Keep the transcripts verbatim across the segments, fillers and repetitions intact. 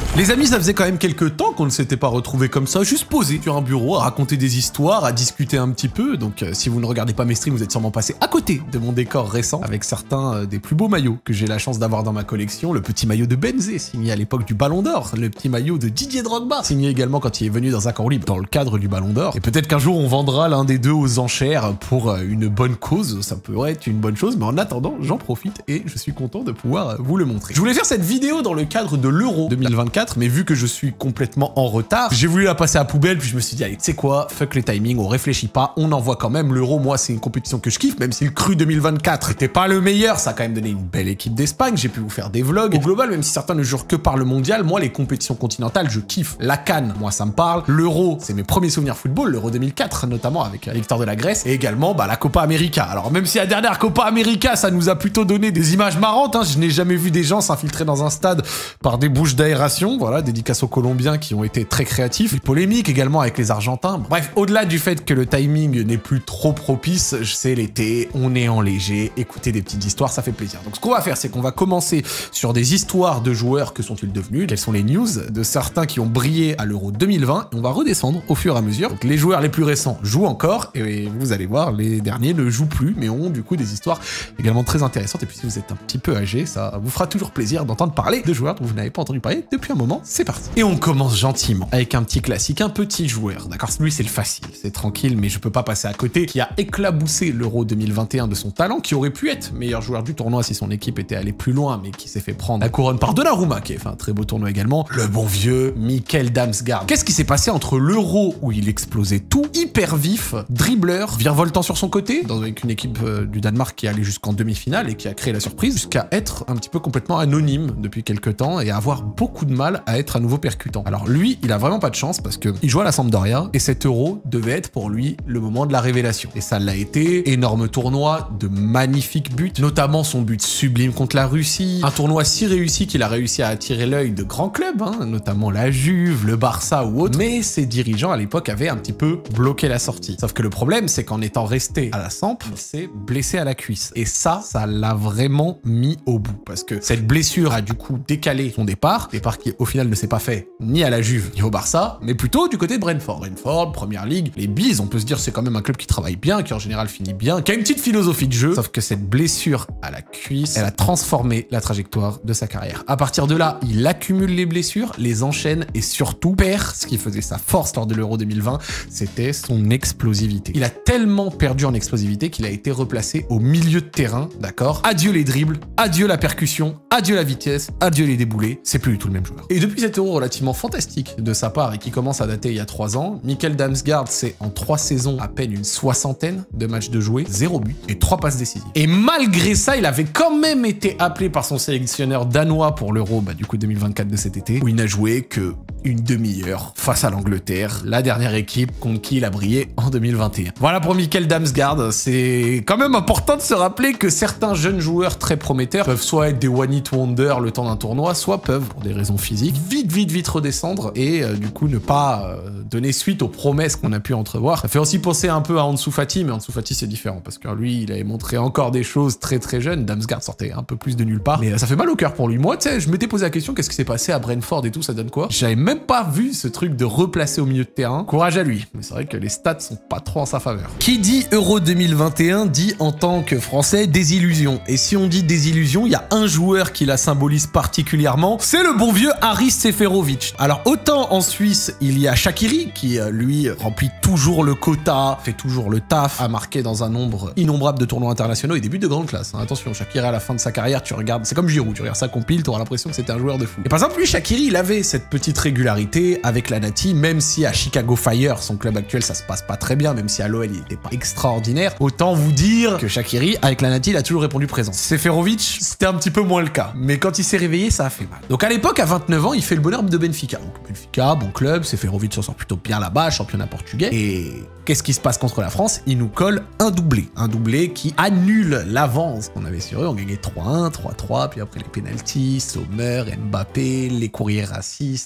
Les amis, ça faisait quand même quelques temps qu'on ne s'était pas retrouvés comme ça, juste posés sur un bureau, à raconter des histoires, à discuter un petit peu. Donc euh, si vous ne regardez pas mes streams, vous êtes sûrement passé à côté de mon décor récent, avec certains euh, des plus beaux maillots que j'ai la chance d'avoir dans ma collection. Le petit maillot de Benzé, signé à l'époque du Ballon d'Or. Le petit maillot de Didier Drogba, signé également quand il est venu dans un camp libre, dans le cadre du Ballon d'Or. Et peut-être qu'un jour, on vendra l'un des deux aux enchères pour euh, une bonne cause. Ça pourrait être une bonne chose, mais en attendant, j'en profite et je suis content de pouvoir vous le montrer. Je voulais faire cette vidéo dans le cadre de l'Euro deux mille vingt-quatre, mais vu que je suis complètement en retard, j'ai voulu la passer à poubelle, puis je me suis dit, allez, tu sais quoi, fuck les timings, on réfléchit pas, on envoie quand même. L'Euro, moi, c'est une compétition que je kiffe, même si le cru deux mille vingt-quatre était pas le meilleur, ça a quand même donné une belle équipe d'Espagne, j'ai pu vous faire des vlogs. Au global, même si certains ne jurent que par le mondial, moi, les compétitions continentales, je kiffe. La CAN, moi, ça me parle. L'Euro, c'est mes premiers souvenirs football, l'Euro deux mille quatre, notamment avec la victoire de la Grèce, et également, bah, la Copa América. Alors, même si la dernière Copa América, ça nous a plutôt donné des images marrantes, hein, je n'ai jamais vu des gens s'infiltrer dans un stade par des bouches d'aération, voilà, dédicace aux Colombiens qui ont été très créatifs, les polémiques également avec les Argentins. Bref, au-delà du fait que le timing n'est plus trop propice, c'est l'été, on est en léger, écouter des petites histoires, ça fait plaisir. Donc ce qu'on va faire, c'est qu'on va commencer sur des histoires de joueurs, que sont-ils devenus, quelles sont les news de certains qui ont brillé à l'Euro deux mille vingt, et on va redescendre au fur et à mesure. Donc les joueurs les plus récents jouent encore, et vous allez voir, les derniers ne jouent plus, mais ont du coup des histoires également très intéressantes, et puis si vous êtes un petit peu âgé, ça vous fera toujours plaisir d'entendre parler de joueurs dont vous n'avez pas entendu parler depuis un moment. C'est parti. Et on commence gentiment avec un petit classique, un petit joueur, d'accord? Lui, c'est le facile, c'est tranquille, mais je peux pas passer à côté, qui a éclaboussé l'Euro deux mille vingt et un de son talent, qui aurait pu être meilleur joueur du tournoi si son équipe était allée plus loin, mais qui s'est fait prendre la couronne par Donnarumma, qui a fait un très beau tournoi également, le bon vieux Mikkel Damsgaard. Qu'est-ce qui s'est passé entre l'Euro où il explosait tout, hyper vif, dribbleur, virevoltant sur son côté, dans avec une équipe euh, du Danemark qui allait jusqu'en demi-finale et qui a créé la surprise, jusqu'à être un petit peu complètement anonyme depuis quelques temps et à avoir beaucoup de mal à être à nouveau percutant. Alors lui, il a vraiment pas de chance parce que il joue à la Sampdoria et cet Euro devait être pour lui le moment de la révélation. Et ça l'a été, énorme tournoi, de magnifiques buts, notamment son but sublime contre la Russie, un tournoi si réussi qu'il a réussi à attirer l'œil de grands clubs, hein, notamment la Juve, le Barça ou autres, mais ses dirigeants à l'époque avaient un petit peu bloqué la sortie. Sauf que le problème, c'est qu'en étant resté à la Samp, il s'est blessé à la cuisse. Et ça, ça l'a vraiment mis au bout, parce que cette blessure a du coup décalé son départ, départ qui au final ne s'est pas fait ni à la Juve ni au Barça, mais plutôt du côté de Brentford. Brentford, première ligue, les Bees, on peut se dire c'est quand même un club qui travaille bien, qui en général finit bien, qui a une petite philosophie de jeu, sauf que cette blessure à la cuisse, elle a transformé la trajectoire de sa carrière. À partir de là, il accumule les blessures, les enchaîne et surtout perd ce qui faisait sa force lors de l'Euro deux mille vingt, c'était son explosivité. Il a tellement perdu en explosivité qu'il a été replacé au milieu de terrain, d'accord? Adieu les dribbles, adieu la percussion, adieu la vitesse, adieu les déboulés, c'est plus du tout le même joueur. Et depuis cet Euro relativement fantastique de sa part et qui commence à dater il y a trois ans, Mikkel Damsgaard, c'est en trois saisons à peine une soixantaine de matchs de joués, zéro but et trois passes décisives. Et malgré ça, il avait quand même été appelé par son sélectionneur danois pour l'Euro, bah, du coup deux mille vingt-quatre de cet été, où il n'a joué que une demi-heure face à l'Angleterre, la dernière équipe contre qui il a brillé en deux mille vingt et un. Voilà pour Mikkel Damsgaard, c'est quand même important de se rappeler que certains jeunes joueurs très prometteurs peuvent soit être des one-hit wonder le temps d'un tournoi, soit peuvent, pour des raisons physiques, vite, vite, vite redescendre et euh, du coup ne pas euh, donner suite aux promesses qu'on a pu entrevoir. Ça fait aussi penser un peu à Ansu Fati, mais Ansu Fati c'est différent parce que lui, il avait montré encore des choses très très jeunes. Damsgaard sortait un peu plus de nulle part, mais euh, ça fait mal au cœur pour lui. Moi, tu sais, je m'étais posé la question, qu'est-ce qui s'est passé à Brentford et tout, ça donne quoi? J'avais même pas vu ce truc de replacer au milieu de terrain. Courage à lui, mais c'est vrai que les stats sont pas trop en sa faveur. Qui dit Euro deux mille vingt et un dit en tant que Français désillusion. Et si on dit désillusion, il y a un joueur qui la symbolise particulièrement, c'est le bon vieux Haris Seferovic. Alors autant en Suisse, il y a Shaqiri qui lui remplit toujours le quota, fait toujours le taf, a marqué dans un nombre innombrable de tournois internationaux et des buts de grande classe. Hein. Attention, Shaqiri à la fin de sa carrière, tu regardes, c'est comme Giroud, tu regardes sa compile, tu auras l'impression que c'était un joueur de fou. Et par exemple, lui, Shaqiri, il avait cette petite régularité avec la Nati, même si à Chicago Fire, son club actuel, ça se passe pas très bien, même si à l'O L, il était pas extraordinaire. Autant vous dire que Shaqiri, avec la Nati, il a toujours répondu présent. Seferovic, c'était un petit peu moins le cas, mais quand il s'est réveillé, ça a fait mal. Donc à l'époque, à vingt-neuf ans, il fait le bonheur de Benfica. Donc Benfica, bon club, Seferovic s'en sort plutôt bien là-bas, championnat portugais. Et qu'est-ce qui se passe contre la France? Il nous colle un doublé. Un doublé qui annule l'avance qu'on avait sur eux. On gagnait trois un, trois trois, puis après les pénaltys, Sommer, Mbappé, les courriers racistes, les...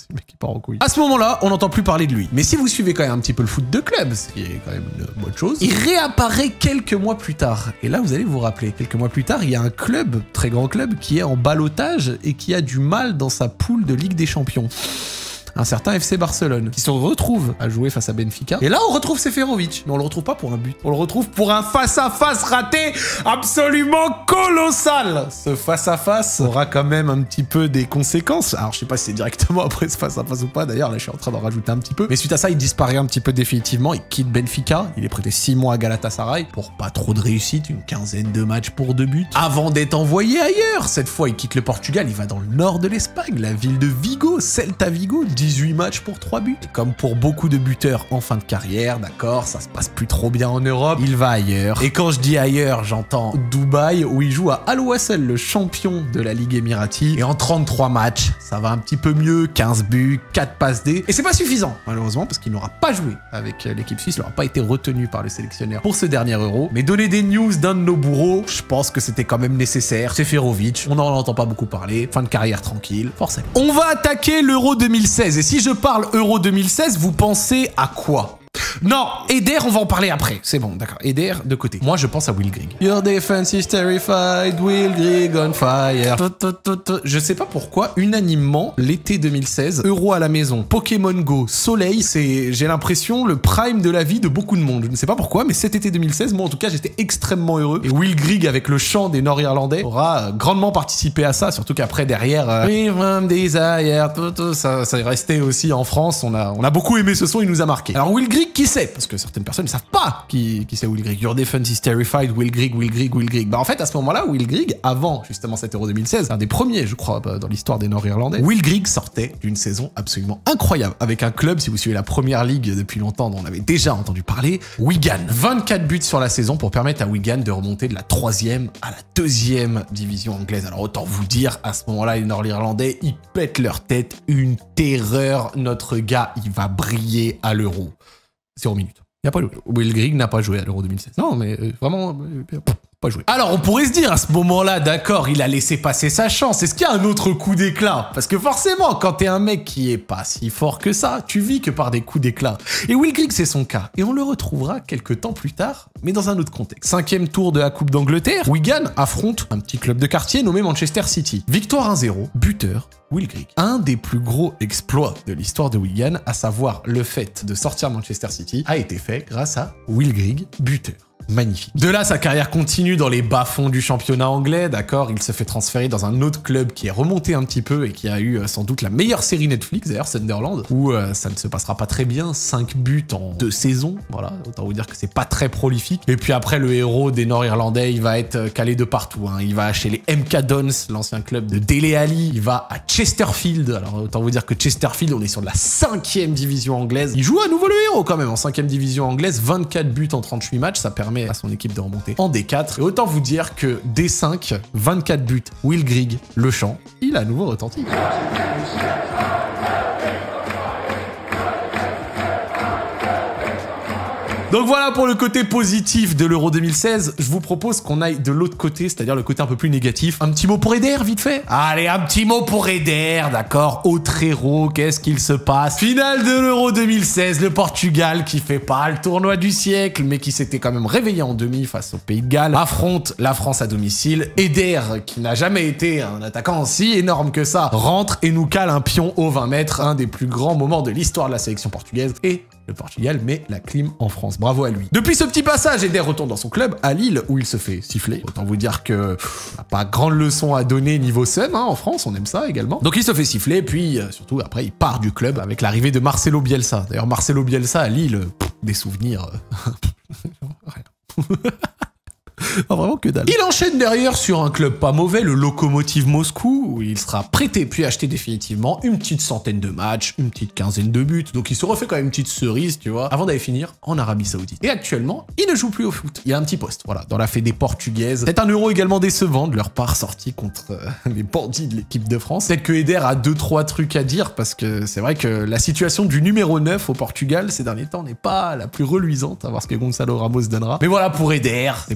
C'est le mec qui part en couille. À ce moment-là, on n'entend plus parler de lui. Mais si vous suivez quand même un petit peu le foot de club, ce qui est quand même une bonne chose, il réapparaît quelques mois plus tard. Et là, vous allez vous rappeler, quelques mois plus tard, il y a un club, très grand club, qui est en ballottage et qui a du mal dans sa poule de Ligue des Champions. Un certain F C Barcelone, qui se retrouve à jouer face à Benfica. Et là, on retrouve Seferovic, mais on le retrouve pas pour un but. On le retrouve pour un face-à-face raté absolument colossal. Ce face-à-face aura quand même un petit peu des conséquences. Alors, je sais pas si c'est directement après ce face-à-face ou pas. D'ailleurs, là, je suis en train d'en rajouter un petit peu. Mais suite à ça, il disparaît un petit peu définitivement. Il quitte Benfica. Il est prêté six mois à Galatasaray pour pas trop de réussite, une quinzaine de matchs pour deux buts. Avant d'être envoyé ailleurs. Cette fois, il quitte le Portugal. Il va dans le nord de l'Espagne, la ville de Vigo, Celta Vigo. dix-huit matchs pour trois buts. Et comme pour beaucoup de buteurs en fin de carrière, d'accord, ça se passe plus trop bien en Europe, il va ailleurs. Et quand je dis ailleurs, j'entends Dubaï, où il joue à Al Wassel, le champion de la Ligue Émirati. Et en trente-trois matchs, ça va un petit peu mieux, quinze buts, quatre passes D. Et c'est pas suffisant, malheureusement, parce qu'il n'aura pas joué avec l'équipe suisse, il n'aura pas été retenu par le sélectionneur pour ce dernier Euro. Mais donner des news d'un de nos bourreaux, je pense que c'était quand même nécessaire. Seferovic, on n'en entend pas beaucoup parler, fin de carrière tranquille, forcément. On va attaquer l'Euro deux mille seize, et si je parle Euro deux mille seize, vous pensez à quoi? Non, Eder, on va en parler après. C'est bon, d'accord. Eder, de côté. Moi, je pense à Will Grigg. Your defense is terrified, Will Grigg on fire. Je sais pas pourquoi, unanimement, l'été deux mille seize, Euro à la maison, Pokémon Go, soleil, c'est, j'ai l'impression, le prime de la vie de beaucoup de monde. Je ne sais pas pourquoi, mais cet été deux mille seize, moi, en tout cas, j'étais extrêmement heureux. Et Will Grigg, avec le chant des Nord-Irlandais, aura grandement participé à ça, surtout qu'après, derrière, euh, We Desire, tout, tout, ça, ça est resté aussi en France. On a, on a beaucoup aimé ce son, il nous a marqué. Alors, Will Grigg, qui c'est? Parce que certaines personnes ne savent pas qui, qui c'est Will Grigg. Your defense is terrified, Will Grigg, Will Grigg, Will Grigg. Bah en fait, à ce moment-là, Will Grigg, avant justement cet Euro deux mille seize, un des premiers, je crois, dans l'histoire des Nord-Irlandais, Will Grigg sortait d'une saison absolument incroyable avec un club, si vous suivez la première ligue depuis longtemps, dont on avait déjà entendu parler, Wigan. vingt-quatre buts sur la saison pour permettre à Wigan de remonter de la troisième à la deuxième division anglaise. Alors autant vous dire, à ce moment-là, les Nord-Irlandais, ils pètent leur tête, une terreur. Notre gars, il va briller à l'Euro. zéro minute. Il n'y a pas joué. Will Grigg n'a pas joué à l'Euro deux mille seize. Non, mais euh, vraiment, euh, pas joué. Alors, on pourrait se dire, à ce moment-là, d'accord, il a laissé passer sa chance. Est-ce qu'il y a un autre coup d'éclat? Parce que forcément, quand t'es un mec qui est pas si fort que ça, tu vis que par des coups d'éclat. Et Will Grigg, c'est son cas. Et on le retrouvera quelques temps plus tard, mais dans un autre contexte. Cinquième tour de la Coupe d'Angleterre, Wigan affronte un petit club de quartier nommé Manchester City. Victoire un zéro, buteur, Will Grigg. Un des plus gros exploits de l'histoire de Wigan, à savoir le fait de sortir Manchester City, a été fait grâce à Will Grigg, buteur. Magnifique. De là, sa carrière continue dans les bas-fonds du championnat anglais, d'accord. Il se fait transférer dans un autre club qui est remonté un petit peu et qui a eu euh, sans doute la meilleure série Netflix, d'ailleurs, Sunderland, où euh, ça ne se passera pas très bien. cinq buts en deux saisons, voilà. Autant vous dire que c'est pas très prolifique. Et puis après, le héros des Nord-Irlandais, il va être calé de partout, hein. Il va chez les M K Dons, l'ancien club de Dele Alli. Il va à Chesterfield. Alors, autant vous dire que Chesterfield, on est sur de la cinquième division anglaise. Il joue à nouveau le héros quand même en cinquième division anglaise. vingt-quatre buts en trente-huit matchs, ça permet à son équipe de remonter en D quatre. Et autant vous dire que D cinq, vingt-quatre buts, Will Grigg, le chant, il a à nouveau retenti. Donc voilà pour le côté positif de l'Euro deux mille seize. Je vous propose qu'on aille de l'autre côté, c'est-à-dire le côté un peu plus négatif. Un petit mot pour Eder, vite fait. Allez, un petit mot pour Eder, d'accord. Autre héros, qu'est-ce qu'il se passe? Finale de l'Euro deux mille seize, le Portugal qui fait pas le tournoi du siècle, mais qui s'était quand même réveillé en demi face au Pays de Galles, affronte la France à domicile. Eder, qui n'a jamais été un attaquant aussi énorme que ça, rentre et nous cale un pion aux vingt mètres, un des plus grands moments de l'histoire de la sélection portugaise. Et le Portugal met la clim en France. Bravo à lui. Depuis ce petit passage, Eder retourne dans son club à Lille où il se fait siffler. Autant vous dire que pff, on n'a pas grande leçon à donner niveau seum, hein, en France, on aime ça également. Donc il se fait siffler, puis euh, surtout après il part du club avec l'arrivée de Marcelo Bielsa. D'ailleurs Marcelo Bielsa à Lille, pff, des souvenirs. Euh... Rien. Oh, vraiment que dalle. Il enchaîne derrière sur un club pas mauvais, le Lokomotiv Moscou, où il sera prêté puis acheté définitivement, une petite centaine de matchs, une petite quinzaine de buts, donc il se refait quand même une petite cerise, tu vois, avant d'aller finir en Arabie Saoudite. Et actuellement, il ne joue plus au foot. Il y a un petit poste, voilà, dans la fédé portugaise. C'est un euro également décevant de leur part sorti contre euh, les bandits de l'équipe de France. Peut-être que Eder a deux trois trucs à dire, parce que c'est vrai que la situation du numéro neuf au Portugal ces derniers temps n'est pas la plus reluisante, à voir ce que Gonçalo Ramos donnera. Mais voilà pour Eder, c'est pour le souvenir.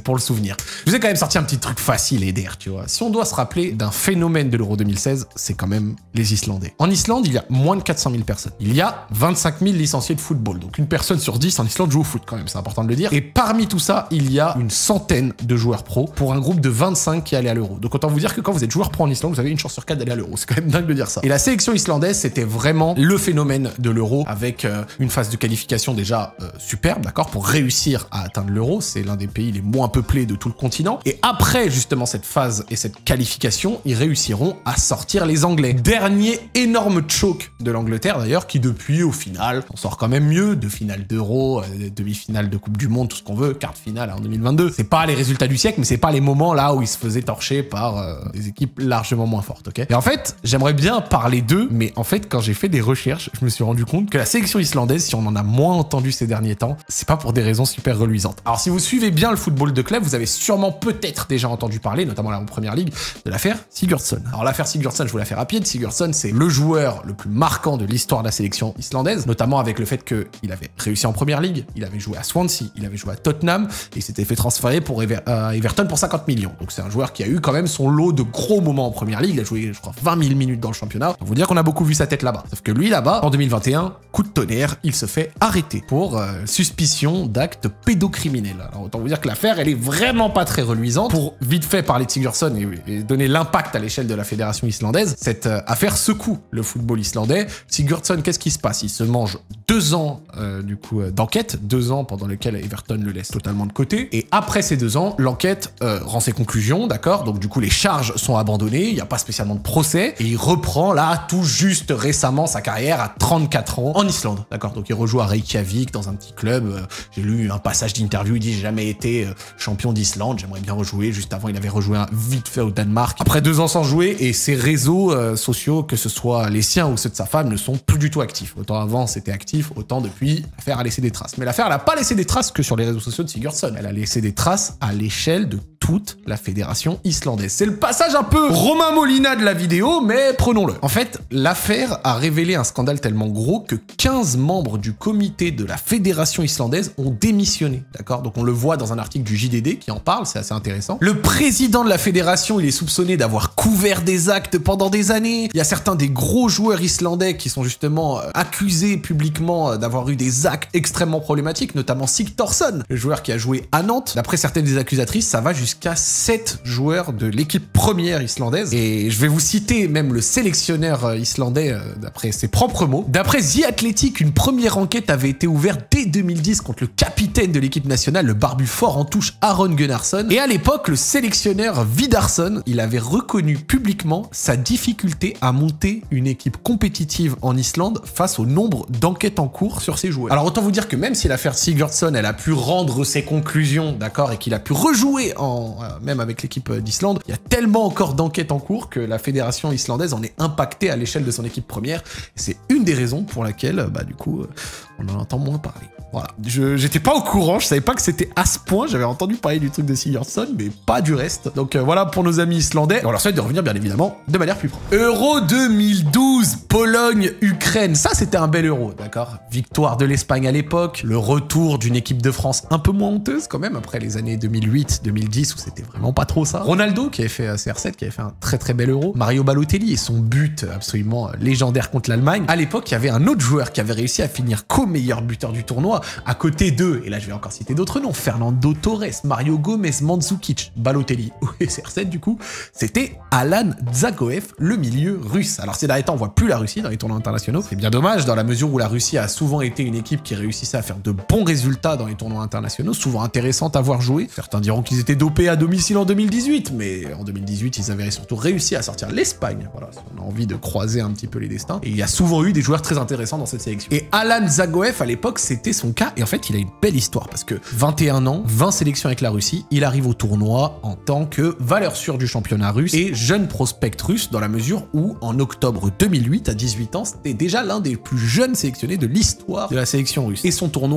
finir. Je vous ai quand même sorti un petit truc facile et d'air, tu vois. Si on doit se rappeler d'un phénomène de l'Euro deux mille seize, c'est quand même les Islandais. En Islande, il y a moins de quatre cent mille personnes. Il y a vingt-cinq mille licenciés de football. Donc une personne sur dix en Islande joue au foot quand même, c'est important de le dire. Et parmi tout ça, il y a une centaine de joueurs pro pour un groupe de vingt-cinq qui allait à l'Euro. Donc autant vous dire que quand vous êtes joueur pro en Islande, vous avez une chance sur quatre d'aller à l'Euro. C'est quand même dingue de dire ça. Et la sélection islandaise, c'était vraiment le phénomène de l'Euro avec euh, une phase de qualification déjà euh, superbe, d'accord, pour réussir à atteindre l'Euro. C'est l'un des pays les moins peuplés de tout le continent. Et après justement cette phase et cette qualification, ils réussiront à sortir les Anglais. Dernier énorme choke de l'Angleterre d'ailleurs, qui depuis au final on sort quand même mieux, de finale d'Euro, euh, demi-finale de Coupe du Monde, tout ce qu'on veut, quart de finale en deux mille vingt-deux. C'est pas les résultats du siècle, mais c'est pas les moments là où ils se faisaient torcher par euh, des équipes largement moins fortes, ok? Et en fait, j'aimerais bien parler d'eux, mais en fait, quand j'ai fait des recherches, je me suis rendu compte que la sélection islandaise, si on en a moins entendu ces derniers temps, c'est pas pour des raisons super reluisantes. Alors si vous suivez bien le football de club, vous avez sûrement peut-être déjà entendu parler, notamment là en première ligue, de l'affaire Sigurdsson. Alors l'affaire Sigurdsson, je vous la fais rapide. Sigurdsson, c'est le joueur le plus marquant de l'histoire de la sélection islandaise, notamment avec le fait qu'il avait réussi en première ligue, il avait joué à Swansea, il avait joué à Tottenham, et il s'était fait transférer pour Ever euh, Everton pour cinquante millions. Donc c'est un joueur qui a eu quand même son lot de gros moments en première ligue. Il a joué, je crois, vingt mille minutes dans le championnat. Donc vous dire qu'on a beaucoup vu sa tête là-bas. Sauf que lui là-bas, en deux mille vingt et un, coup de tonnerre, il se fait arrêter pour euh, suspicion d'actes pédocriminels. Alors autant vous dire que l'affaire, elle est vraiment pas très reluisante. Pour vite fait parler de Sigurdsson et, et donner l'impact à l'échelle de la fédération islandaise, cette euh, affaire secoue le football islandais. Sigurdsson, qu'est-ce qui se passe? Il se mange deux ans euh, du coup euh, d'enquête, deux ans pendant lesquels Everton le laisse totalement de côté. Et après ces deux ans, l'enquête euh, rend ses conclusions, d'accord? Donc du coup, les charges sont abandonnées, il n'y a pas spécialement de procès, et il reprend là tout juste récemment sa carrière à trente-quatre ans en Islande, d'accord? Donc il rejoue à Reykjavik dans un petit club. Euh, J'ai lu un passage d'interview, il dit j'ai jamais été euh, champion d'Islande, j'aimerais bien rejouer. Juste avant, il avait rejoué un vite fait au Danemark. Après deux ans sans jouer, et ses réseaux euh, sociaux, que ce soit les siens ou ceux de sa femme, ne sont plus du tout actifs. Autant avant c'était actif, autant depuis, l'affaire a laissé des traces. Mais l'affaire, elle n'a pas laissé des traces que sur les réseaux sociaux de Sigurdsson. Elle a laissé des traces à l'échelle de toute la fédération islandaise. C'est le passage un peu Romain Molina de la vidéo, mais prenons-le. En fait, l'affaire a révélé un scandale tellement gros que quinze membres du comité de la fédération islandaise ont démissionné, d'accord? Donc on le voit dans un article du J D D qui en parle, c'est assez intéressant. Le président de la fédération, il est soupçonné d'avoir couvert des actes pendant des années. Il y a certains des gros joueurs islandais qui sont justement accusés publiquement d'avoir eu des actes extrêmement problématiques, notamment Sigthorsson, le joueur qui a joué à Nantes. D'après certaines des accusatrices, ça va jusqu'à sept joueurs de l'équipe première islandaise. Et je vais vous citer même le sélectionneur islandais euh, d'après ses propres mots. D'après The Athletic, une première enquête avait été ouverte dès deux mille dix contre le capitaine de l'équipe nationale, le barbu fort en touche Aron Gunnarsson. Et à l'époque, le sélectionneur Vidarsson, il avait reconnu publiquement sa difficulté à monter une équipe compétitive en Islande face au nombre d'enquêtes en cours sur ses joueurs. Alors autant vous dire que même si l'affaire Sigurdsson, elle a pu rendre ses conclusions, d'accord, et qu'il a pu rejouer en, euh, même avec l'équipe d'Islande, il y a tellement encore d'enquêtes en cours que la fédération islandaise en est impactée à l'échelle de son équipe première. C'est une des raisons pour laquelle, bah du coup, euh, on en entend moins parler. Voilà, je j'étais pas au courant, je savais pas que c'était à ce point, j'avais entendu parler du truc de Sigurdsson, mais pas du reste. Donc euh, voilà pour nos amis islandais, et on leur souhaite de revenir bien évidemment de manière plus propre. Euro deux mille douze, Pologne-Ukraine, ça c'était un bel Euro, d'accord? Victoire de l'Espagne à l'époque, le retour d'une équipe de France un peu moins honteuse quand même, après les années deux mille huit deux mille dix où c'était vraiment pas trop ça. Ronaldo qui avait fait euh, C R sept, qui avait fait un très très bel Euro. Mario Balotelli et son but absolument légendaire contre l'Allemagne. À l'époque, il y avait un autre joueur qui avait réussi à finir co-meilleur buteur du tournoi, à côté d'eux, et là je vais encore citer d'autres noms, Fernando Torres, Mario Gomez, Mandzukic, Balotelli et C R sept du coup, c'était Alan Dzagoev, le milieu russe. Alors ces derniers temps, on voit plus la Russie dans les tournois internationaux, c'est bien dommage dans la mesure où la Russie a souvent été une équipe qui réussissait à faire de bons résultats dans les tournois internationaux, souvent intéressante à voir jouer. Certains diront qu'ils étaient dopés à domicile en deux mille dix-huit, mais en deux mille dix-huit, ils avaient surtout réussi à sortir l'Espagne, voilà, si on a envie de croiser un petit peu les destins. Et il y a souvent eu des joueurs très intéressants dans cette sélection. Et Alan Dzagoev, à l'époque, c'était son cas, et en fait, il a une belle histoire, parce que vingt et un ans, vingt sélections avec la Russie, il arrive au tournoi en tant que valeur sûre du championnat russe et jeune prospect russe, dans la mesure où, en octobre deux mille huit, à dix-huit ans, c'était déjà l'un des plus jeunes sélectionnés de l'histoire de la sélection russe. Et son tournoi est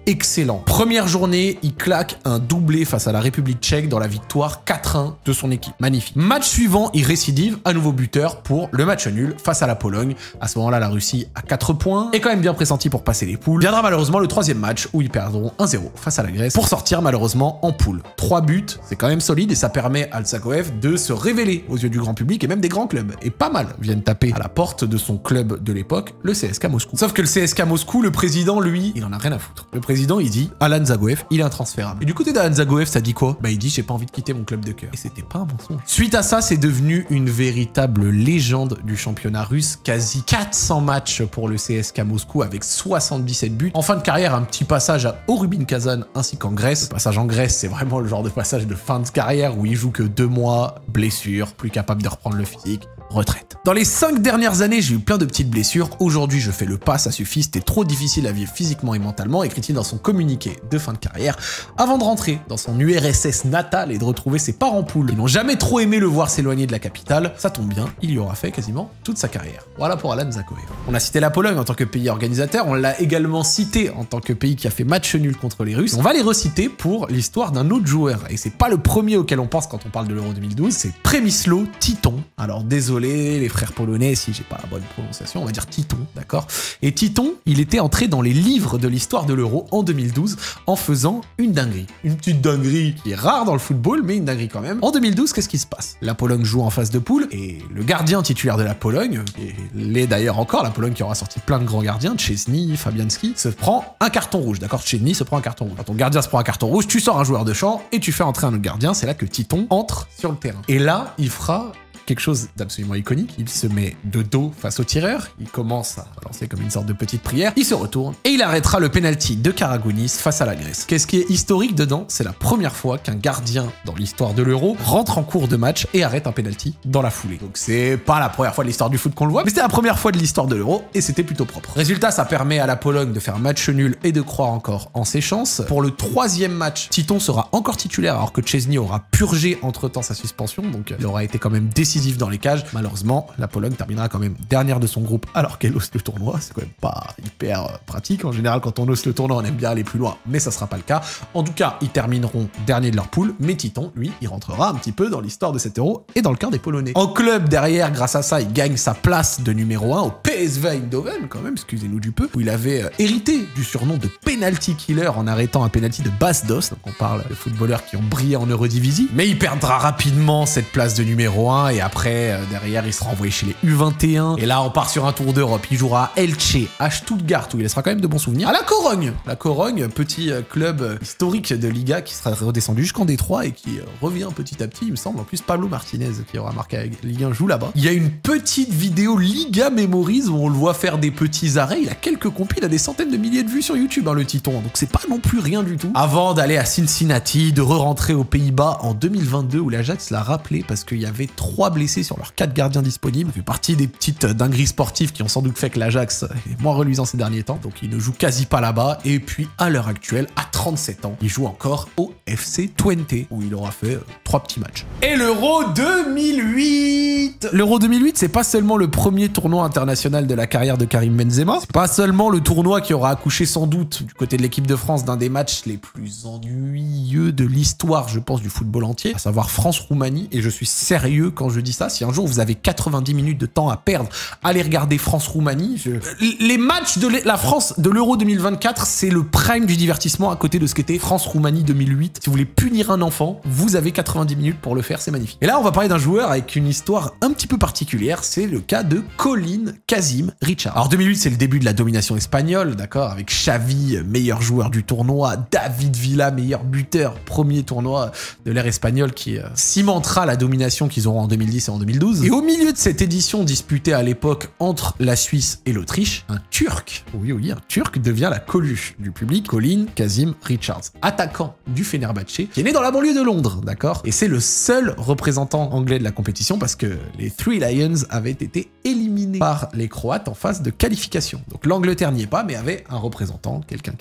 excellent. Première journée, il claque un doublé face à la République tchèque dans la victoire quatre un de son équipe. Magnifique. Match suivant, il récidive, à nouveau buteur pour le match nul face à la Pologne. À ce moment-là, la Russie a quatre points, est quand même bien pressenti pour passer les poules. Viendra malheureusement le troisième match où ils perdront un zéro face à la Grèce pour sortir malheureusement en poule. Trois buts, c'est quand même solide et ça permet à Al-Zagoev de se révéler aux yeux du grand public et même des grands clubs. Et pas mal viennent taper à la porte de son club de l'époque, le C S K Moscou. Sauf que le C S K Moscou, le président, lui, il en a rien à foutre. Le président, il dit Alan Zagoev, il est intransférable. Et du côté d'Alan Zagoev, ça dit quoi? Bah il dit j'ai pas envie de quitter mon club de cœur. Et c'était pas un mensonge. Suite à ça, c'est devenu une véritable légende du championnat russe. Quasi quatre cents matchs pour le C S K Moscou avec soixante-dix-sept buts. En fin de carrière, un petit passage à Orubin Kazan ainsi qu'en Grèce. Le passage en Grèce, c'est vraiment le genre de passage de fin de carrière où il joue que deux mois, blessure, plus capable de reprendre le physique. Retraite. Dans les cinq dernières années, j'ai eu plein de petites blessures. Aujourd'hui, je fais le pas, ça suffit. C'était trop difficile à vivre physiquement et mentalement, écrit-il dans son communiqué de fin de carrière, avant de rentrer dans son U R S S natal et de retrouver ses parents poules. Ils n'ont jamais trop aimé le voir s'éloigner de la capitale. Ça tombe bien, il y aura fait quasiment toute sa carrière. Voilà pour Alan Zagoev. On a cité la Pologne en tant que pays organisateur, on l'a également cité en tant que pays qui a fait match nul contre les Russes. On va les reciter pour l'histoire d'un autre joueur. Et c'est pas le premier auquel on pense quand on parle de l'Euro deux mille douze, c'est Przemysław Titon. Alors désolé, les frères polonais, si j'ai pas la bonne prononciation, on va dire Titon, d'accord? Et Titon, il était entré dans les livres de l'histoire de l'Euro en deux mille douze en faisant une dinguerie. Une petite dinguerie qui est rare dans le football, mais une dinguerie quand même. En deux mille douze, qu'est-ce qui se passe? La Pologne joue en phase de poule et le gardien titulaire de la Pologne, et l'est d'ailleurs encore, la Pologne qui aura sorti plein de grands gardiens, Szczesny, Fabianski, se prend un carton rouge, d'accord? Szczesny se prend un carton rouge. Quand ton gardien se prend un carton rouge, tu sors un joueur de champ et tu fais entrer un autre gardien, c'est là que Titon entre sur le terrain. Et là, il fera quelque chose d'absolument iconique, il se met de dos face au tireur, il commence à lancer comme une sorte de petite prière, il se retourne et il arrêtera le penalty de Karagounis face à la Grèce. Qu'est-ce qui est historique dedans? C'est la première fois qu'un gardien dans l'histoire de l'Euro rentre en cours de match et arrête un penalty dans la foulée. Donc c'est pas la première fois de l'histoire du foot qu'on le voit, mais c'était la première fois de l'histoire de l'Euro et c'était plutôt propre. Résultat, ça permet à la Pologne de faire match nul et de croire encore en ses chances. Pour le troisième match, Titon sera encore titulaire alors que Szczesny aura purgé entre-temps sa suspension, donc il aura été quand même décisif dans les cages. Malheureusement, la Pologne terminera quand même dernière de son groupe alors qu'elle hausse le tournoi. C'est quand même pas hyper euh, pratique. En général, quand on hausse le tournoi, on aime bien aller plus loin, mais ça sera pas le cas. En tout cas, ils termineront dernier de leur poule, mais Titon, lui, il rentrera un petit peu dans l'histoire de cet Euro et dans le cœur des Polonais. En club, derrière, grâce à ça, il gagne sa place de numéro un au P S V Eindhoven, quand même, excusez-nous du peu, où il avait euh, hérité du surnom de penalty killer en arrêtant un penalty de Bas Dost. Donc on parle de footballeurs qui ont brillé en Eurodivisie, mais il perdra rapidement cette place de numéro un et après derrière, il sera envoyé chez les U vingt et un. Et là, on part sur un tour d'Europe. Il jouera à Elche, à Stuttgart, où il laissera quand même de bons souvenirs. À la Corogne. La Corogne, petit club historique de Liga qui sera redescendu jusqu'en Détroit et qui revient petit à petit, il me semble. En plus, Pablo Martinez, qui aura marqué avec Ligue un, joue là-bas. Il y a une petite vidéo Liga Memories où on le voit faire des petits arrêts. Il a quelques compis, il a des centaines de milliers de vues sur YouTube, hein, le Titon. Donc c'est pas non plus rien du tout. Avant d'aller à Cincinnati, de re-rentrer aux Pays-Bas en deux mille vingt-deux, où l'Ajax l'a rappelé parce qu'il y avait trois blessés sur leurs quatre gardiens disponibles. Ça fait partie des petites dingueries sportives qui ont sans doute fait que l'Ajax est moins reluisant ces derniers temps. Donc il ne joue quasi pas là-bas. Et puis à l'heure actuelle, à trente-sept ans, il joue encore au F C vingt, où il aura fait euh, trois petits matchs. Et l'Euro deux mille huit. L'Euro deux mille huit, c'est pas seulement le premier tournoi international de la carrière de Karim Benzema. C'est pas seulement le tournoi qui aura accouché sans doute du côté de l'équipe de France d'un des matchs les plus ennuyeux de l'histoire, je pense, du football entier, à savoir France-Roumanie. Et je suis sérieux quand je dis ça. Si un jour vous avez quatre-vingt-dix minutes de temps à perdre, allez regarder France-Roumanie. Je... Les matchs de la France de l'Euro deux mille vingt-quatre, c'est le prime du divertissement à côté de ce qu'était France-Roumanie deux mille huit. Si vous voulez punir un enfant, vous avez quatre-vingt-dix minutes pour le faire, c'est magnifique. Et là, on va parler d'un joueur avec une histoire un petit peu particulière, c'est le cas de Colin Kazim Richards. Alors deux mille huit, c'est le début de la domination espagnole, d'accord, avec Xavi, meilleur joueur du tournoi, David Villa, meilleur buteur, premier tournoi de l'ère espagnole qui euh, cimentera la domination qu'ils auront en deux mille dix et en deux mille douze. Et au milieu de cette édition disputée à l'époque entre la Suisse et l'Autriche, un Turc, oui oui, un Turc devient la Coluche du public, Colin Kazim Richards, attaquant du Fenerbahçe, qui est né dans la banlieue de Londres, d'accord. Et c'est le seul représentant anglais de la compétition parce que les Three Lions avaient été éliminés par les Croates en phase de qualification. Donc l'Angleterre n'y est pas, mais avait un représentant, quelqu'un qui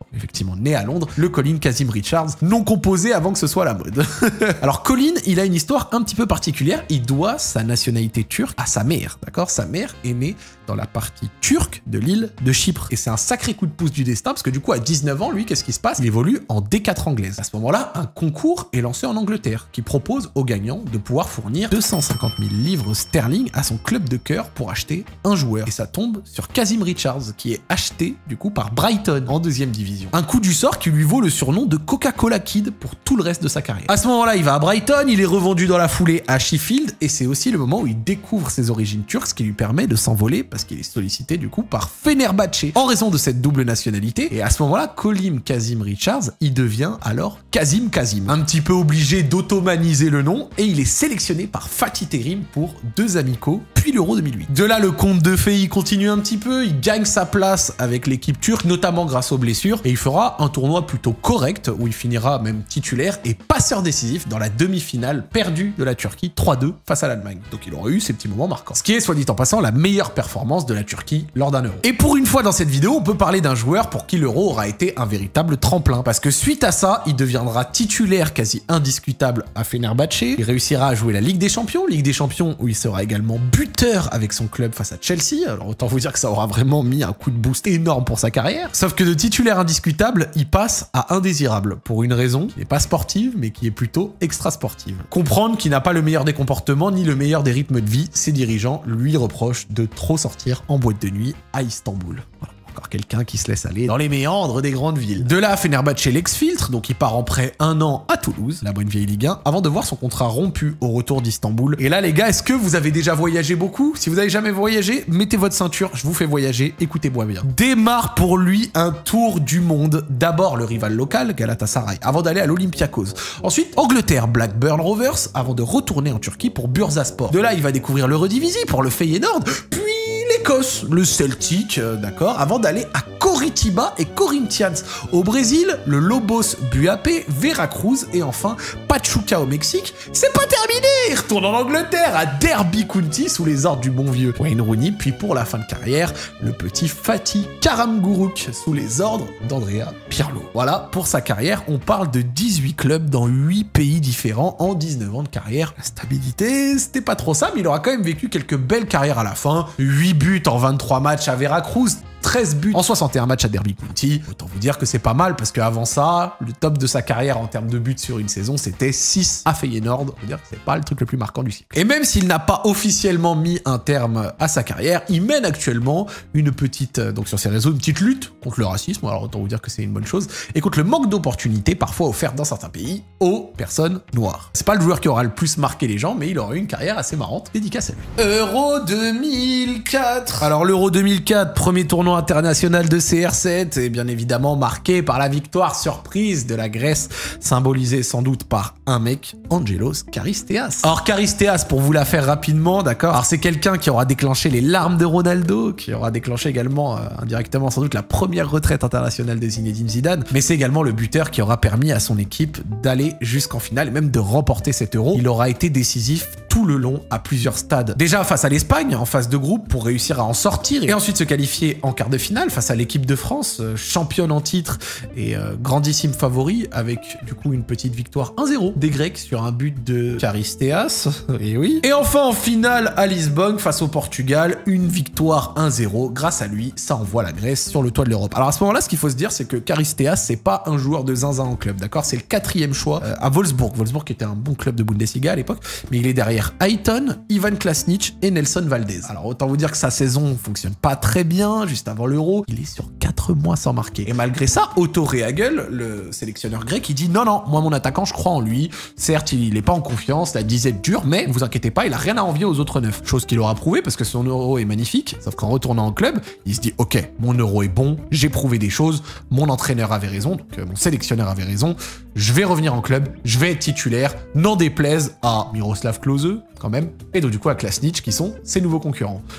effectivement né à Londres, le Colin Kazim Richards, non composé avant que ce soit la mode. Alors Colin, il a une histoire un petit peu particulière, il doit sa nationalité turque à sa mère, d'accord? Sa mère est née dans la partie turque de l'île de Chypre. Et c'est un sacré coup de pouce du destin, parce que du coup, à dix-neuf ans, lui, qu'est-ce qui se passe? Il évolue en D quatre anglaise. À ce moment-là, un concours est lancé en Angleterre, qui propose aux gagnants de pouvoir fournir deux cent cinquante mille livres sterling à son club de cœur pour acheter un joueur. Et ça tombe sur Kazim Richards, qui est acheté, du coup, par Brighton, en deuxième division. Un coup du sort qui lui vaut le surnom de Coca-Cola Kid pour tout le reste de sa carrière. À ce moment-là, il va à Brighton, il est revendu dans la foulée à Sheffield, et c'est aussi le moment où il découvre ses origines turques, ce qui lui permet de s'envoler, parce qu'il est sollicité du coup par Fenerbahçe en raison de cette double nationalité. Et à ce moment-là, Colin Kazim Richards, il devient alors Kazim Kazim. Un petit peu obligé d'automaniser le nom, et il est sélectionné par Fatih Terim pour deux amicaux, puis l'Euro deux mille huit. De là, le conte de fées, il continue un petit peu, il gagne sa place avec l'équipe turque, notamment grâce aux blessures, et il fera un tournoi plutôt correct, où il finira même titulaire et passeur décisif dans la demi-finale perdue de la Turquie, trois deux face à l'Allemagne. Donc il aurait eu ses petits moments marquants. Ce qui est, soit dit en passant, la meilleure performance de la Turquie lors d'un euro. Et pour une fois dans cette vidéo, on peut parler d'un joueur pour qui l'euro aura été un véritable tremplin, parce que suite à ça, il deviendra titulaire quasi indiscutable à Fenerbahçe, il réussira à jouer la Ligue des Champions, Ligue des Champions où il sera également buteur avec son club face à Chelsea, alors autant vous dire que ça aura vraiment mis un coup de boost énorme pour sa carrière, sauf que de titulaire indiscutable, il passe à indésirable, pour une raison qui n'est pas sportive, mais qui est plutôt extra-sportive. Comprendre qu'il n'a pas le meilleur des comportements, ni le meilleur des rythmes de vie, ses dirigeants lui reprochent de trop sortir en boîte de nuit à Istanbul. Voilà. Encore quelqu'un qui se laisse aller dans les méandres des grandes villes. De là, Fenerbahçe l'exfiltre, donc il part en prêt un an à Toulouse, la bonne vieille Ligue un, avant de voir son contrat rompu au retour d'Istanbul. Et là, les gars, est-ce que vous avez déjà voyagé beaucoup? Si vous avez jamais voyagé, mettez votre ceinture, je vous fais voyager, écoutez-moi bien. Démarre pour lui un tour du monde. D'abord le rival local, Galatasaray, avant d'aller à l'Olympiakos. Ensuite, Angleterre, Blackburn Rovers, avant de retourner en Turquie pour Bursaspor. De là, il va découvrir l'Eredivisie pour le Feyenoord, puis l'Écosse, le Celtic, euh, d'accord, avant d'aller à Coritiba et Corinthians. Au Brésil, le Lobos Buapé, Veracruz et enfin Pachuca au Mexique. C'est pas terminé, il retourne en Angleterre à Derby County sous les ordres du bon vieux Wayne Rooney, puis pour la fin de carrière, le petit Fatih Karagümrük sous les ordres d'Andrea Pirlo. Voilà, pour sa carrière, on parle de dix-huit clubs dans huit pays différents en dix-neuf ans de carrière. La stabilité, c'était pas trop ça, mais il aura quand même vécu quelques belles carrières à la fin. huit buts en vingt-trois matchs à Veracruz, treize buts en soixante et un matchs à Derby County. Autant vous dire que c'est pas mal, parce qu'avant ça, le top de sa carrière en termes de buts sur une saison, c'était six à Feyenoord. On peut dire que c'est pas le truc le plus marquant du cycle. Et même s'il n'a pas officiellement mis un terme à sa carrière, il mène actuellement une petite, donc sur ses réseaux, une petite lutte contre le racisme. Alors autant vous dire que c'est une bonne chose, et contre le manque d'opportunités parfois offertes dans certains pays aux personnes noires. C'est pas le joueur qui aura le plus marqué les gens, mais il aura eu une carrière assez marrante. Dédicace à lui. Euro deux mille quatre. Alors l'Euro deux mille quatre, premier tournoi international de C R sept, et bien évidemment marqué par la victoire surprise de la Grèce, symbolisée sans doute par un mec, Angelos Charisteas. Alors Charisteas, pour vous la faire rapidement, d'accord, alors c'est quelqu'un qui aura déclenché les larmes de Ronaldo, qui aura déclenché également euh, indirectement sans doute la première retraite internationale de Zinedine Zidane, mais c'est également le buteur qui aura permis à son équipe d'aller jusqu'en finale et même de remporter cet Euro. Il aura été décisif tout le long à plusieurs stades. Déjà face à l'Espagne, en phase de groupe, pour réussir à en sortir et ensuite se qualifier en quart de finale face à l'équipe de France, euh, championne en titre et euh, grandissime favori, avec du coup une petite victoire un zéro des Grecs sur un but de Charisteas, et oui. Et enfin en finale à Lisbonne face au Portugal, une victoire un zéro. Grâce à lui, ça envoie la Grèce sur le toit de l'Europe. Alors à ce moment-là, ce qu'il faut se dire, c'est que Charisteas, c'est pas un joueur de zinzin en club, d'accord? C'est le quatrième choix euh, à Wolfsburg. Wolfsburg qui était un bon club de Bundesliga à l'époque, mais il est derrière Ayton, Ivan Klasnic et Nelson Valdez. Alors autant vous dire que sa saison fonctionne pas très bien, juste avant l'Euro, il est sur quatre mois sans marquer. Et malgré ça, Otto Rehhagel, le sélectionneur grec, il dit non, non, moi mon attaquant, je crois en lui. Certes, il est pas en confiance, la disette dure, mais ne vous inquiétez pas, il a rien à envier aux autres neuf. Chose qu'il aura prouvé parce que son Euro est magnifique, sauf qu'en retournant en club, il se dit ok, mon Euro est bon, j'ai prouvé des choses, mon entraîneur avait raison, donc euh, mon sélectionneur avait raison, je vais revenir en club, je vais être titulaire, n'en déplaise à Miroslav Klose, quand même, et donc du coup à Klasnic, qui sont ses nouveaux concurrents.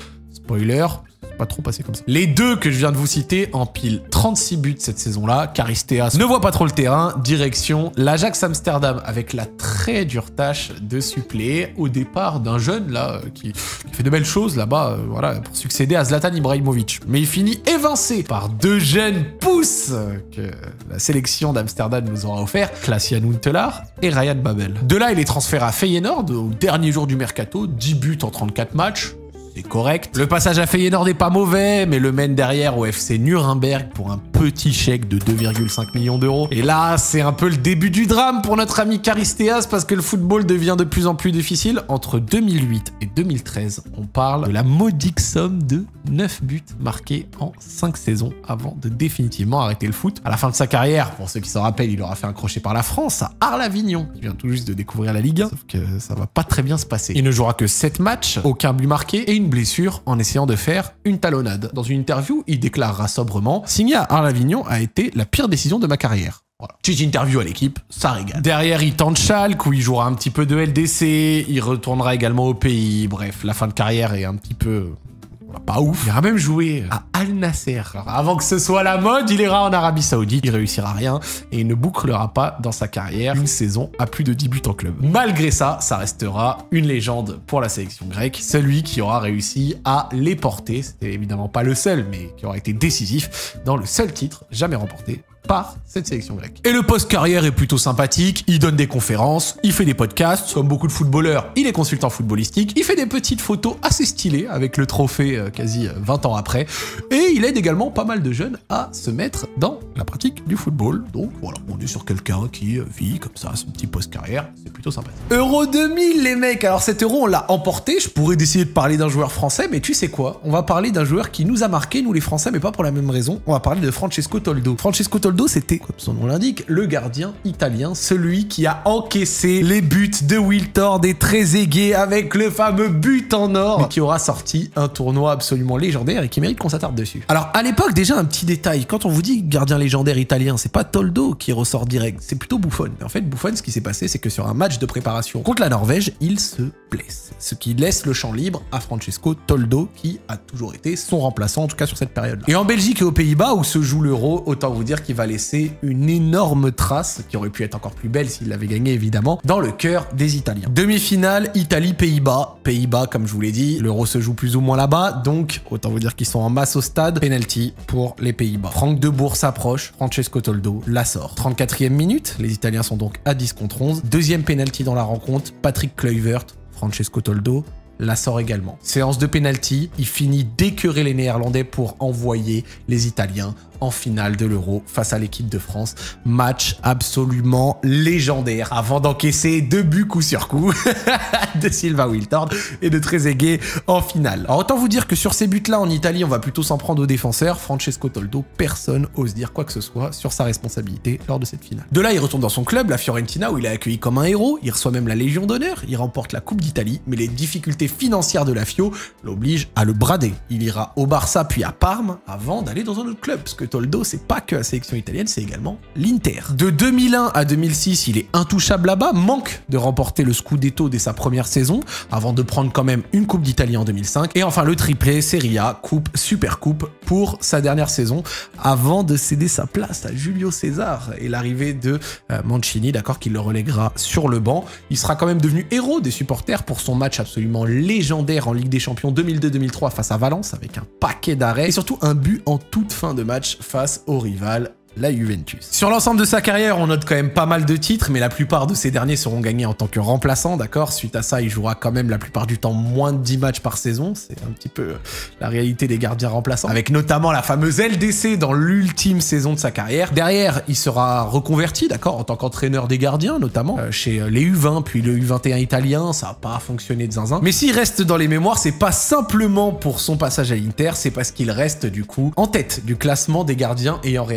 Spoiler, c'est pas trop passé comme ça. Les deux que je viens de vous citer empilent trente-six buts cette saison-là. Charisteas ne voit pas trop le terrain. Direction l'Ajax Amsterdam avec la très dure tâche de suppléer au départ d'un jeune là qui, qui fait de belles choses là-bas, euh, voilà, pour succéder à Zlatan Ibrahimovic. Mais il finit évincé par deux jeunes pousses que la sélection d'Amsterdam nous aura offert, Klaas-Jan Huntelaar et Ryan Babel. De là, il est transféré à Feyenoord au dernier jour du mercato, dix buts en trente-quatre matchs. C'est correct. Le passage à Feyenoord n'est pas mauvais, mais le mène derrière au F C Nuremberg pour un petit chèque de deux virgule cinq millions d'euros. Et là, c'est un peu le début du drame pour notre ami Charisteas parce que le football devient de plus en plus difficile. Entre deux mille huit et deux mille treize, on parle de la modique somme de neuf buts marqués en cinq saisons avant de définitivement arrêter le foot. À la fin de sa carrière, pour ceux qui s'en rappellent, il aura fait un crochet par la France à Arles-Avignon. Il vient tout juste de découvrir la Ligue un, sauf que ça va pas très bien se passer. Il ne jouera que sept matchs, aucun but marqué et une blessure en essayant de faire une talonnade. Dans une interview, il déclarera sobrement « Signer à Arles-Avignon a été la pire décision de ma carrière ». Voilà. Petite interview à l'équipe, ça régale. Derrière, il tente Schalke, où il jouera un petit peu de L D C, il retournera également au pays. Bref, la fin de carrière est un petit peu... pas ouf. Il ira même jouer à Al Nasser. Alors, avant que ce soit la mode, il ira en Arabie Saoudite, il réussira rien et il ne bouclera pas dans sa carrière une saison à plus de dix buts en club. Malgré ça, ça restera une légende pour la sélection grecque, celui qui aura réussi à les porter. C'était évidemment pas le seul, mais qui aura été décisif dans le seul titre jamais remporté par cette sélection grecque. Et le post-carrière est plutôt sympathique, il donne des conférences, il fait des podcasts, comme beaucoup de footballeurs, il est consultant footballistique, il fait des petites photos assez stylées avec le trophée euh, quasi vingt ans après, et il aide également pas mal de jeunes à se mettre dans la pratique du football. Donc voilà, on est sur quelqu'un qui vit comme ça, son petit post-carrière, c'est plutôt sympathique. Euro deux mille les mecs, alors cet euro on l'a emporté, je pourrais décider de parler d'un joueur français, mais tu sais quoi, on va parler d'un joueur qui nous a marqué, nous les Français, mais pas pour la même raison, on va parler de Francesco Toldo. Francesco Toldo, c'était, comme son nom l'indique, le gardien italien, celui qui a encaissé les buts de Wiltord et Trezeguet avec le fameux but en or, mais qui aura sorti un tournoi absolument légendaire et qui mérite qu'on s'attarde dessus. Alors, à l'époque, déjà, un petit détail, quand on vous dit gardien légendaire italien, c'est pas Toldo qui ressort direct, c'est plutôt Buffon. Et en fait, Buffon, ce qui s'est passé, c'est que sur un match de préparation contre la Norvège, il se blesse, ce qui laisse le champ libre à Francesco Toldo, qui a toujours été son remplaçant, en tout cas sur cette période-là. Et en Belgique et aux Pays-Bas, où se joue l'Euro, autant vous dire qu'il va laisser une énorme trace, qui aurait pu être encore plus belle s'il l'avait gagné évidemment, dans le cœur des Italiens. Demi-finale, Italie-Pays-Bas. Pays-Bas, comme je vous l'ai dit, l'Euro se joue plus ou moins là-bas, donc autant vous dire qu'ils sont en masse au stade. Penalty pour les Pays-Bas. Franck de Boer s'approche, Francesco Toldo la sort. trente-quatrième minute, les Italiens sont donc à dix contre onze. Deuxième penalty dans la rencontre, Patrick Kluivert, Francesco Toldo la sort également. Séance de penalty, il finit d'écœurer les Néerlandais pour envoyer les Italiens en finale de l'Euro face à l'équipe de France. Match absolument légendaire avant d'encaisser deux buts coup sur coup de Silva Wiltord et de Trezeguet en finale. Alors autant vous dire que sur ces buts-là en Italie, on va plutôt s'en prendre aux défenseurs. Francesco Toldo, personne ose dire quoi que ce soit sur sa responsabilité lors de cette finale. De là, il retourne dans son club, la Fiorentina, où il est accueilli comme un héros. Il reçoit même la Légion d'honneur. Il remporte la Coupe d'Italie, mais les difficultés financières de la Fio l'obligent à le brader. Il ira au Barça puis à Parme avant d'aller dans un autre club, parce que Toldo, c'est pas que la sélection italienne, c'est également l'Inter. De deux mille un à deux mille six, il est intouchable là-bas, manque de remporter le Scudetto dès sa première saison, avant de prendre quand même une Coupe d'Italie en deux mille cinq, et enfin le triplé, Serie A, Coupe, Super Coupe pour sa dernière saison, avant de céder sa place à Julio César et l'arrivée de euh, Mancini, d'accord, qui le reléguera sur le banc. Il sera quand même devenu héros des supporters pour son match absolument légendaire en Ligue des Champions deux mille deux deux mille trois face à Valence, avec un paquet d'arrêts, et surtout un but en toute fin de match face au rival, la Juventus. Sur l'ensemble de sa carrière, on note quand même pas mal de titres, mais la plupart de ces derniers seront gagnés en tant que remplaçant, d'accord? Suite à ça, il jouera quand même la plupart du temps moins de dix matchs par saison. C'est un petit peu la réalité des gardiens remplaçants. Avec notamment la fameuse L D C dans l'ultime saison de sa carrière. Derrière, il sera reconverti, d'accord, en tant qu'entraîneur des gardiens, notamment euh, chez les U vingt, puis le U vingt et un italien. Ça n'a pas fonctionné de zinzin. Mais s'il reste dans les mémoires, c'est pas simplement pour son passage à l'Inter, c'est parce qu'il reste du coup en tête du classement des gardiens ayant réalisé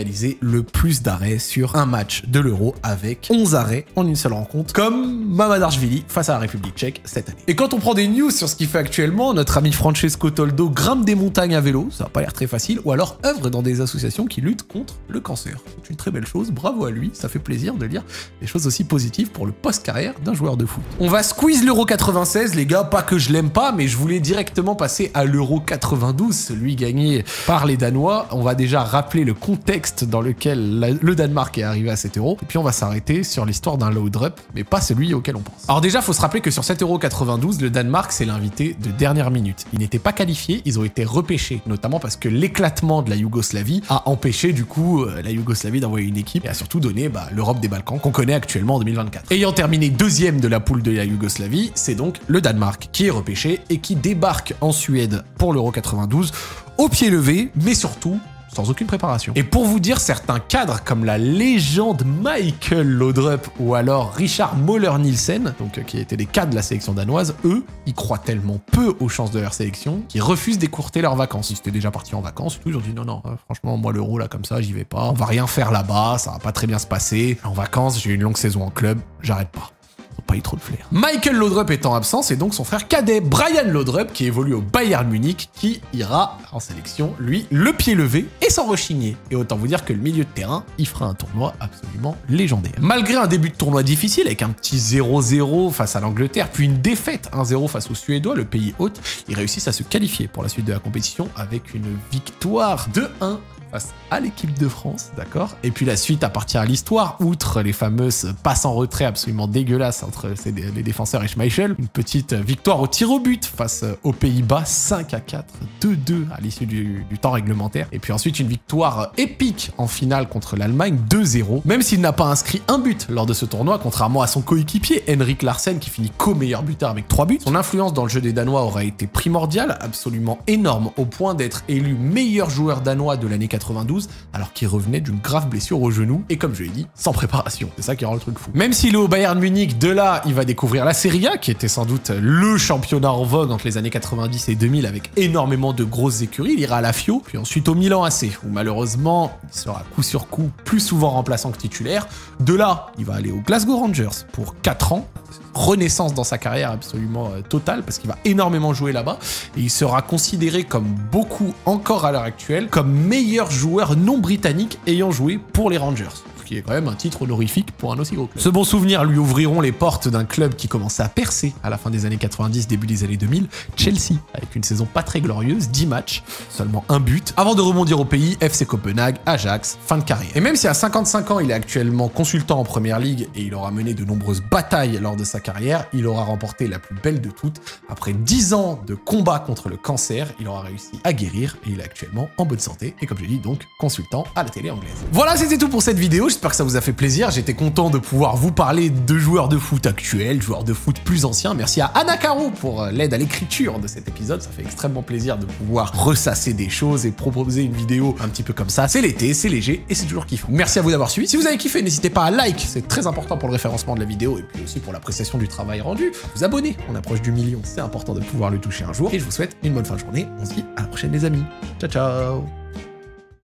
le plus d'arrêts sur un match de l'Euro avec onze arrêts en une seule rencontre, comme Mamadashvili face à la République tchèque cette année. Et quand on prend des news sur ce qu'il fait actuellement, notre ami Francesco Toldo grimpe des montagnes à vélo, ça n'a pas l'air très facile, ou alors œuvre dans des associations qui luttent contre le cancer. C'est une très belle chose, bravo à lui, ça fait plaisir de lire des choses aussi positives pour le post-carrière d'un joueur de foot. On va squeeze l'Euro quatre-vingt-seize, les gars, pas que je l'aime pas, mais je voulais directement passer à l'Euro quatre-vingt-douze, celui gagné par les Danois. On va déjà rappeler le contexte dans lequel la, le Danemark est arrivé à cet Euro, et puis on va s'arrêter sur l'histoire d'un load-up, mais pas celui auquel on pense. Alors déjà, faut se rappeler que sur cet Euro quatre-vingt-douze, le Danemark, c'est l'invité de dernière minute. Ils n'étaient pas qualifiés, ils ont été repêchés, notamment parce que l'éclatement de la Yougoslavie a empêché du coup euh, la Yougoslavie d'envoyer une équipe et a surtout donné bah, l'Europe des Balkans qu'on connaît actuellement en deux mille vingt-quatre. Ayant terminé deuxième de la poule de la Yougoslavie, c'est donc le Danemark qui est repêché et qui débarque en Suède pour l'Euro quatre-vingt-douze au pied levé, mais surtout sans aucune préparation. Et pour vous dire, certains cadres comme la légende Michael Laudrup ou alors Richard Møller Nielsen, donc qui étaient des cadres de la sélection danoise, eux, ils croient tellement peu aux chances de leur sélection qu'ils refusent d'écourter leurs vacances. Ils étaient déjà partis en vacances, ils ont dit non, non, franchement, moi l'Euro là comme ça, j'y vais pas. On va rien faire là-bas, ça va pas très bien se passer. En vacances, j'ai eu une longue saison en club, j'arrête pas. Pas eu trop de flair. Michael Laudrup étant absent, c'est donc son frère cadet Brian Laudrup qui évolue au Bayern Munich qui ira en sélection, lui, le pied levé et sans rechigner. Et autant vous dire que le milieu de terrain, il fera un tournoi absolument légendaire. Malgré un début de tournoi difficile avec un petit zéro zéro face à l'Angleterre, puis une défaite un zéro face aux Suédois, le pays hôte, ils réussissent à se qualifier pour la suite de la compétition avec une victoire deux un face à l'équipe de France, d'accord? Et puis la suite appartient à l'histoire, outre les fameuses passes en retrait absolument dégueulasses entre les défenseurs et Schmeichel, une petite victoire au tir au but face aux Pays-Bas, cinq à quatre, deux deux à l'issue du, du temps réglementaire. Et puis ensuite une victoire épique en finale contre l'Allemagne, deux zéro, même s'il n'a pas inscrit un but lors de ce tournoi, contrairement à son coéquipier Henrik Larsen qui finit co-meilleur buteur avec trois buts. Son influence dans le jeu des Danois aura été primordiale, absolument énorme, au point d'être élu meilleur joueur danois de l'année quatre-vingt-douze, alors qu'il revenait d'une grave blessure au genou, et comme je l'ai dit, sans préparation. C'est ça qui rend le truc fou. Même s'il est au Bayern Munich, de là, il va découvrir la Serie A, qui était sans doute le championnat en vogue entre les années quatre-vingt-dix et deux mille, avec énormément de grosses écuries. Il ira à la Fio, puis ensuite au Milan A C, où malheureusement, il sera coup sur coup plus souvent remplaçant que titulaire. De là, il va aller au Glasgow Rangers pour quatre ans, renaissance dans sa carrière absolument euh, totale, parce qu'il va énormément jouer là-bas, et il sera considéré comme beaucoup encore à l'heure actuelle, comme meilleur joueur non britannique ayant joué pour les Rangers, ce qui est quand même un titre honorifique pour un aussi gros club. Ce bon souvenir lui ouvriront les portes d'un club qui commençait à percer à la fin des années quatre-vingt-dix, début des années deux mille, Chelsea, avec une saison pas très glorieuse, dix matchs, seulement un but, avant de rebondir au pays, F C Copenhague, Ajax, fin de carrière. Et même si à cinquante-cinq ans, il est actuellement consultant en première ligue et il aura mené de nombreuses batailles lors de sa carrière, il aura remporté la plus belle de toutes. Après dix ans de combat contre le cancer, il aura réussi à guérir et il est actuellement en bonne santé. Et comme je l'ai dit, donc, consultant à la télé anglaise. Voilà, c'était tout pour cette vidéo. J'espère que ça vous a fait plaisir. J'étais content de pouvoir vous parler de joueurs de foot actuels, joueurs de foot plus anciens. Merci à Anna Caro pour l'aide à l'écriture de cet épisode. Ça fait extrêmement plaisir de pouvoir ressasser des choses et proposer une vidéo un petit peu comme ça. C'est l'été, c'est léger et c'est toujours kiffant. Merci à vous d'avoir suivi. Si vous avez kiffé, n'hésitez pas à like. C'est très important pour le référencement de la vidéo et puis aussi pour l'appréciation du travail rendu. Vous abonner. On approche du million. C'est important de pouvoir le toucher un jour. Et je vous souhaite une bonne fin de journée. On se dit à la prochaine les amis. Ciao, ciao.